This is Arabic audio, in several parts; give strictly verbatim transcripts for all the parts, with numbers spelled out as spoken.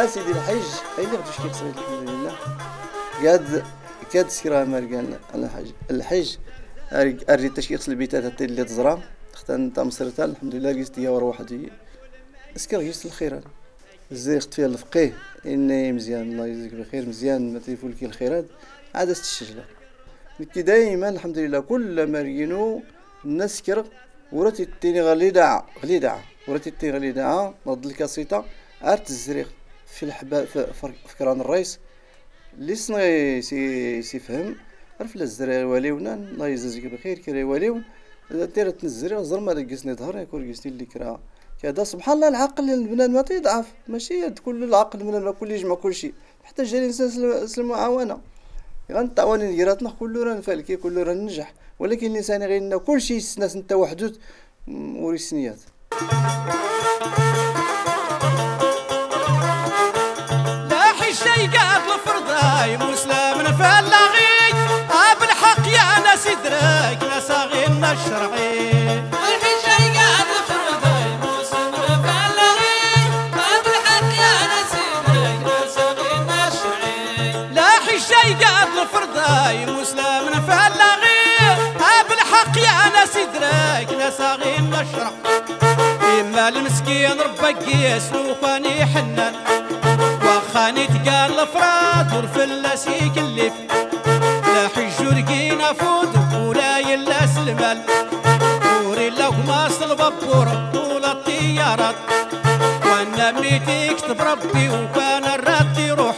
اسيدي الحج اي اللي غدوش كيقصر الحمد لله. قاد كاد سيرا مرقان الحج الحج اريد تاش كيغسل البيتات حتى اللي تزرع اختان تا مصرتها الحمد لله قيست هي ورا واحد اسكر قيست الخيرات الزي خت فيها الفقيه اني مزيان الله يجزيك بخير مزيان ما تيفول كي الخيرات عاد الشجره كي دائما الحمد لله كل ما رينو الناس كر وراتي التيني غالي داع غلي داع وراتي التيني غالي داع نض الكاسيطه ارت الزريق في الحبا في كران الرئيس اللي صني سي سيفهم عرف لا الزرير واليونا الله يجزيك بخير كرا واليون دير تنزري زر ما رقصني ظهر يكون رقصني اللي كرا كذا سبحان الله العقل البنات ما تيضعف ماشي كل العقل من كل يجمع كل شيء محتاج الانسان المعاونه غنطاوني قراتنا كله راه نفالكي كله راه ننجح ولكن الانسان غير كل شيء الناس انت وحدوت وري السنيات لا حشي قاد الفرضاي مسلم نفلغي اب الحق يا ناس يدرك ناس غير الشرعي فرضاي مسلم نفلغي اب الحق يا ناس يدرك ناس غير نشرح اما المسكين ربك قيس وخاني حنان وخاني تقال الافراد ورفلاس يكلف لا حج ورقينا فود ولا يلاس المال وري لو ما البابور طول الطيارات وانا ميت يكتب ربي وكان الرد يروح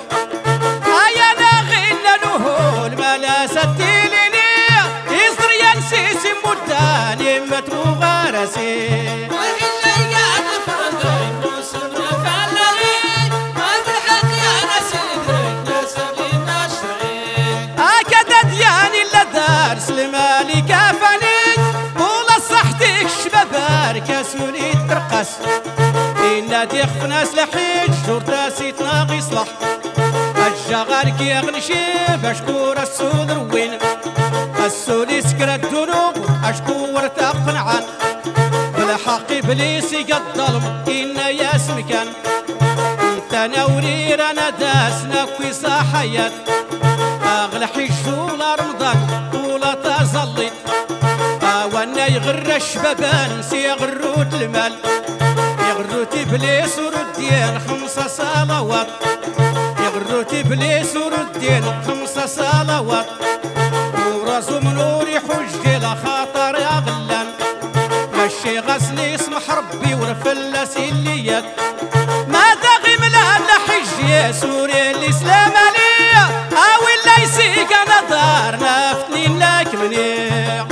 ستيليني يصدر ينسي سموداني متمو غارسي والحجي قاعد فرضاي مسلم نفلغي ما بالحق يا ناس يدرك ناس غير الشرعي هكذا دياني لا دار سلمالي كافاني طول صحتك شبابار كاسوني ترقص إنا ديخ في ناس لحيج جور تاسي تناغي صلح الجغار كي يغنشي بشكور السود روين السود يسكر الدنوب اشكور تقنعان بالحق ابليس قد ظلم إنا ياس مكان انت نورير انا داسنا كوي صاحيات اغلى حجولا رمضان ولا تظلي وانا يغر الشبابان سيغروت المال يغروت ابليس وردين خمسة صلوات يغروت ابليس وردين خمسة صلوات وراسو منور يحج لخاطر يا غلان ماشي غسلي يسمح ربي ورفلس الليات ما داغي ملان حج يا سوري الاسلام عليا او اللي يسيق انا دار نافتني لك منيح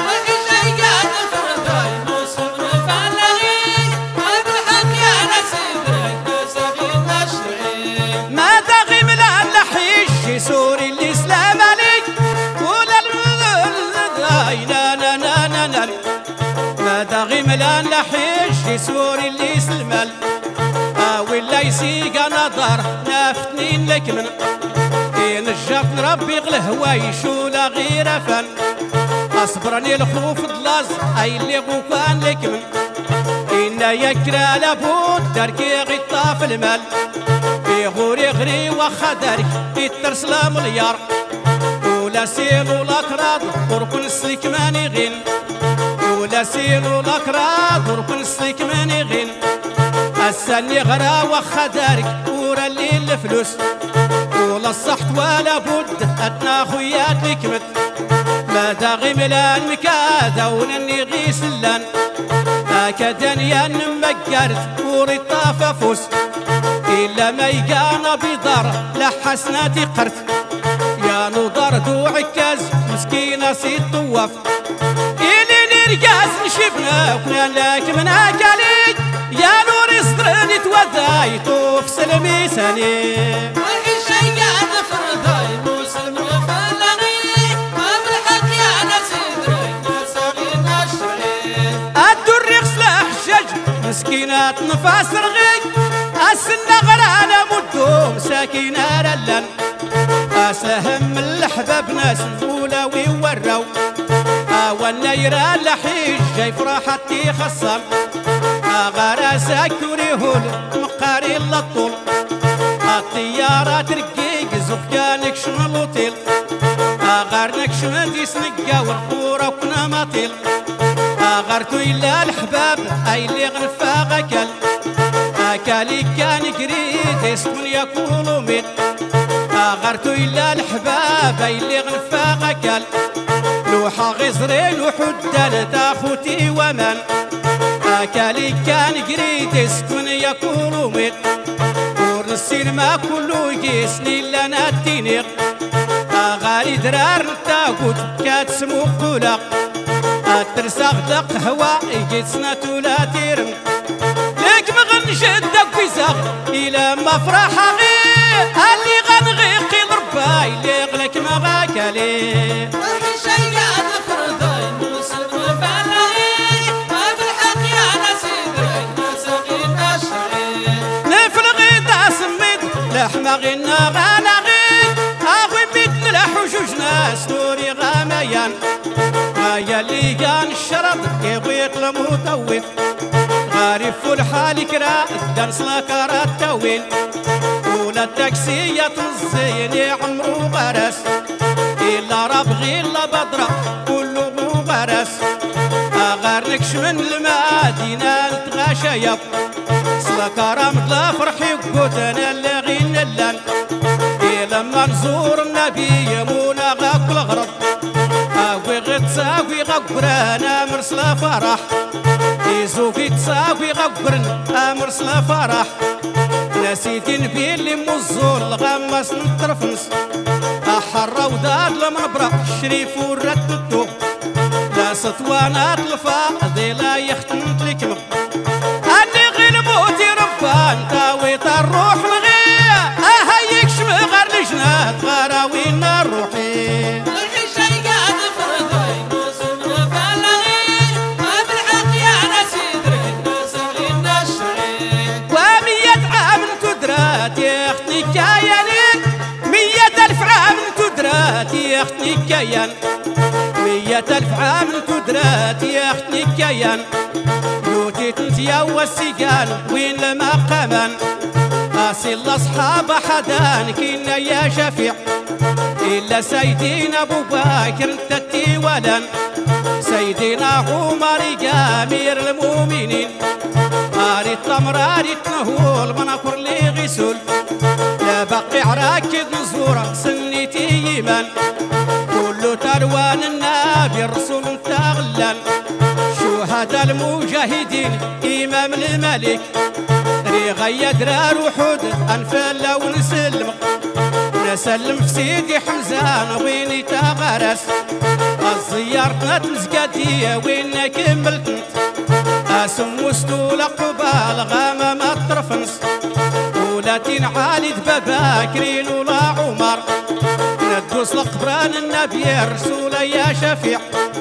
سوري الاسلام عليك ولا لا لا لا لا لا ما داغي ملان لحيش سوري اللي سلمال ولا يسيق نظر نافتنين لك من إن الجات ربي غلهوا يشولا غير فن اصبرني الخوف ضلاز اي اللي غوفان لك من إن يكرا لابد دركي غطاف المال غوري غري وخدرك يترسلا مليار ولا سيل ولا كراد وركن السلك ماني غين ولا سيل ولا كراد وركن السلك ماني غين السني غرا وخدرك ورا الليل الفلوس ولا الصحت ولا بد اتنا خويات لكمت ما داغي ملان مكادا ونني غي سلان هكذا يا نمكرت وري طافا فوس إلا ما يقانا بضر لحسناتي قرت يا نضر دو عكاز مسكينة سيد طواف إلي نرقاز نشبنا وكنا لك من أكاليك يا نور صدرني توذاي طوف سلمي سني والحشي قاعد فرضاي مسلم نفلغي ما بالحق يا ناس يدرك ناس غير الشرعي الدر يغسل حجاج مسكينات نفاس رغيك السنة غرانا مدوم ساكنة رلان أسهم من الحباب ناس الأولى ويوراو وانا يرى لحيج جاي فرحتي خصم غرا ساكوري هول مقاري للطول الطيارة ترقيق زوق كانك شمل لوطيل غارنك شمل ديسنقا والقورة وكنا ماطيل غارتو إلا الحباب أي اللي غنفا غكال أكالي كان قريد يسكن يقولوا ميل غارتو إلا الحباب أي اللي غنفا غكال لوحة غزرين وحدان تاخوتي ومن أكالي كان قريد يسكن يقولوا ميل السينما كله يقيسني لنا التينيق غالي درار نتاقود كاتسمو قولا الترساغ دق هوا يقيسنا تولا تيرم ليك مغنشدك ويزاغ إلى ما فرح غي اللي غنغي قيل رباي اللي غلك ما غاكالي لحما غينا غانا غي اخوي بيت ملح وجوجنا سنوري غاميان هيا اللي كان الشرط يبغي يقلم وطوف غاري فول حالي كرا الدنس لاكارا التويل ولا التاكسية تنزيني عمرو غرس إلا ربغي إلا بدرة كله غرس غارنك شمن المدينة نتغاشى يب سلاكارا مطلع فرحي وقوتنا اللي غين اللان لما نزور النبي يمونا غاك الغرب اقوي غي تساقوي غقرانا مرسلا فرح يزوقي تساقوي غقرنا مرسلا فرح نسيتي نبي اللي موزول غمس نطرفنس احرى وداد لما نبرا الشريف ورد الدوق لا سطوانات الفاضي لا يختنت لكم اني غي الموت ربان تاويت الروح مغي اهيك شمغر لجنات غراوين الروحي الحي شي قاعد فرضي موسم فلغي ما بالحق يا نسيدري نسغي النشري ومية عام تدرات يا اختي كاياني مية الف عام تدرات يا اختي كيان مية الف عام تدرات يا اختي كيان يوتي تنتيا والسيقان وين المقامان أصل أصحاب حدان كنا يا شفيع إلا سيدنا أبو بكر تتي ولن سيدنا عمر أمير المؤمنين آري التمر آري النهول مناكر لي غسول لا بقي عراكد نزورة سنتي يمن كل تروان النبي الرسول تغلن شهداء المجاهدين إمام الملك ريغي درار وحود أنفلا ونسلم نسلم في سيدي حمزان وين تغرس الزيارة تمزقاتية وين كملت اسم وستول قبال غامة ما ترفنس ولاتين عالي دبابا كرين ولا عمر ندوس لقبران النبي رسول يا شفيع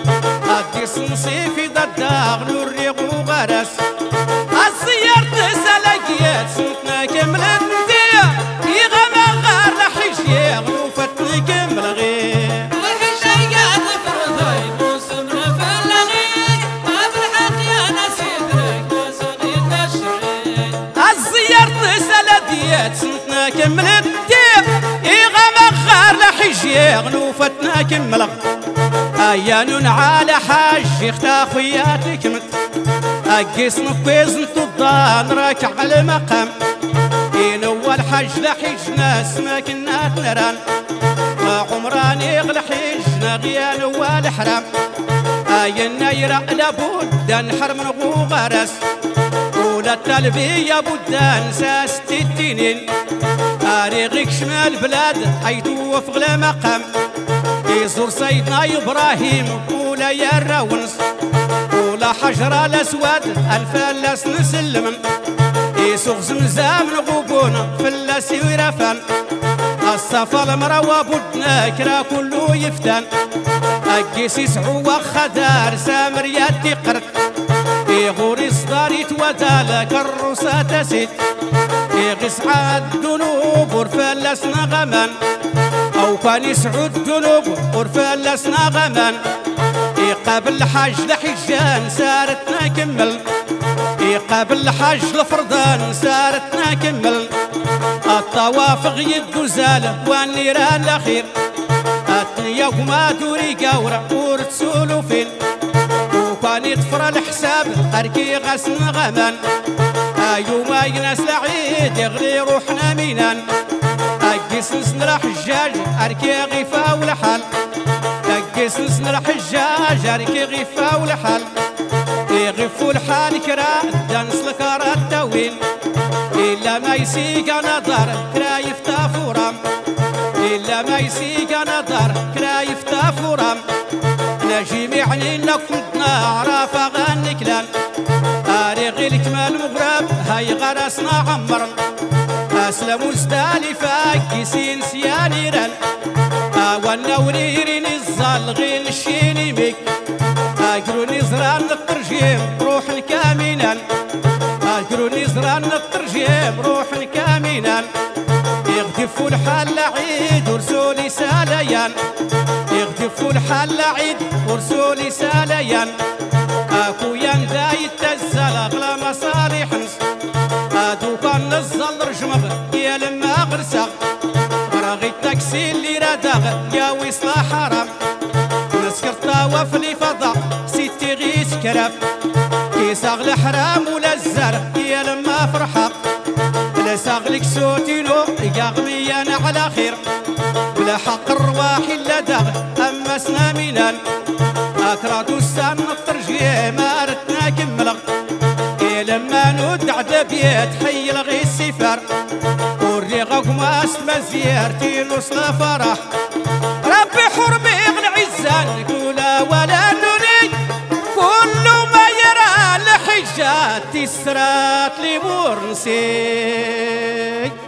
أديس نصيفي دداغ نوريق وغرس الزيارة سلاقيات سنتنا كملت نديا يغمى غار لحيشي غلوفتني كمل غير الحي شي قاعد فرضي موسم فلغي ما بالحق يا نسيدري نسغي النشري الزيارة سلاقيات سنتنا كملت نديا يغمى غار لحيشي غلوفتنا كمل ايان على حاج اختا خوياتك مت اقيس نقيز نتضان راك على المقام إن هو الحج لحج ناس ما كنا نران ما عمراني غل حجنا غيان هو الحرام اين يرى لابد نحرم نغو غرس ولا التلبية بدا نساس التنين اريغيك شمال بلاد حيث وفق المقام يزور سيدنا إبراهيم ولا يا الراونس ولا حجر الأسود الفلاس نسلم يسوق زمزام نغوبون فلاس ويرفان الصفا المروى بدنا كرا كله يفتن أقيس يسعو وخدار سامر يدي قرد يغوري صداري تودالك الروسة تسيد يغس عاد الذنوب ورفلسنا غمان أو كان يسعود الذنوب ورفلسنا غمان يقابل الحاج لحجان سارتنا كمل يقابل الحاج لفرضان سارتنا كمل الطوافق يدو زالة والنيران الأخير الدنيا وما دوري قورة ورتسولو فين وكان يطفر الحساب أركي غسن غمان أيو ما يناس العيد يغلي روحنا مينان أقيس نسن الحجاج أركي غيفا والحال أقيس نسن الحجاج أركي غيفا والحال يغفو الحال كرا دانس الكرا الدوين إلا ما يسيق نظر كرا يفتافورام إلا ما يسيق نظر كرا يفتافورام نجي معني لكم نعرف أغاني كلام أريغي الكمال مغرب هاي غرسنا عمرن أسلم وستالي فاكسين سيانيران أولنا وريرين الزلغين الشيني ميك أجروني زران الترجيم روح الكامينان أجروني زران الترجيم روح الكامينان يغدفوا الحال عيد ورسولي ساليان يغدفوا الحال عيد ورسولي ساليان أكويا دايت تزال أغلى مصالح نس هادو كان نزل رجمغ يا لما غرسغ راغي التاكسي اللي رادغ يا وصلا حرام نسكر طوافلي فضاء ستي غيس كرف كيساغ الحرام ولا الزر يا لما فرحق لا ساغلك سوتينو يغمي انا على خير بلا حق الرواح الا داغ اما سنامينان اكرادو السان الترجيه ما ردنا كملغ يا لما ندع دبيت حي لغي السفر وريغك ما اسمى زيارتي نوصل فرح ربي حرمي يغني عزان كولا ولا نوني كل ما يرى الحجات تسرات لي مرنسي